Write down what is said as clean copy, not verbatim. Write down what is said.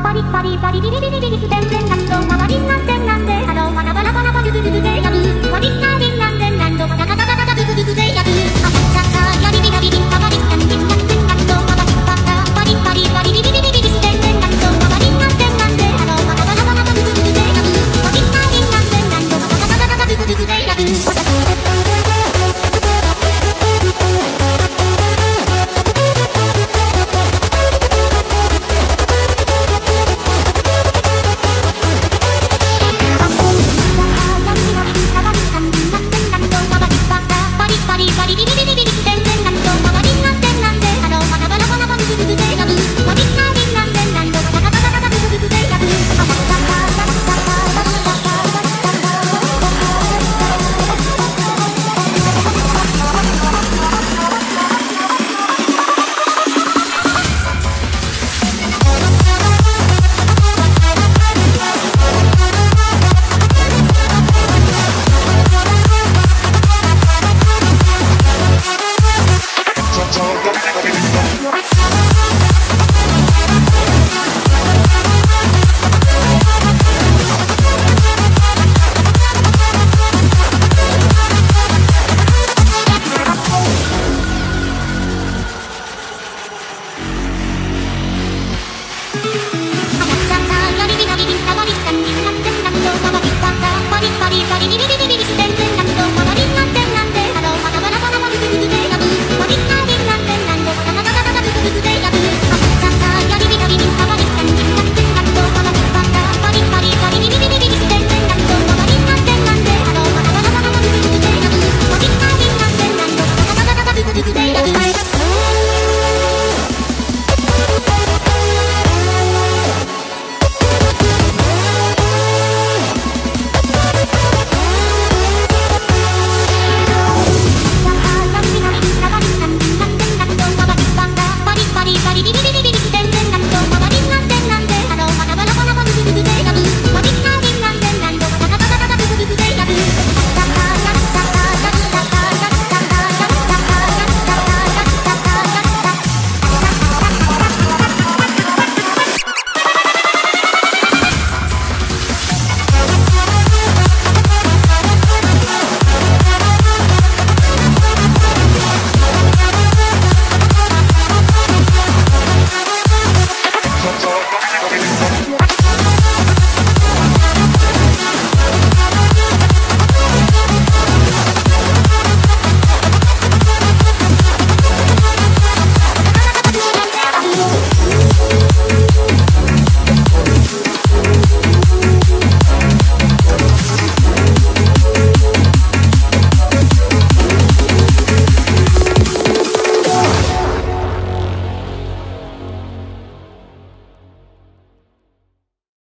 パリパリパリビリビリビリステンテンランドママリンなんでなんでハローマナバラバラバドゥドゥドゥドゥでやるマリンナリンなんでなんどマナガガガガガドゥドゥドゥドゥでやるアハチャチャヤリビラビリンパパリスタンディンなんでなんどママリンパタパリパリパリビリビリビリステンテンランドママリンなんでなんでハローマナバラバラバドゥドゥドゥドゥでやるマリンナリンなんでなんどマナガガガガガドゥドゥドゥドゥでやるToday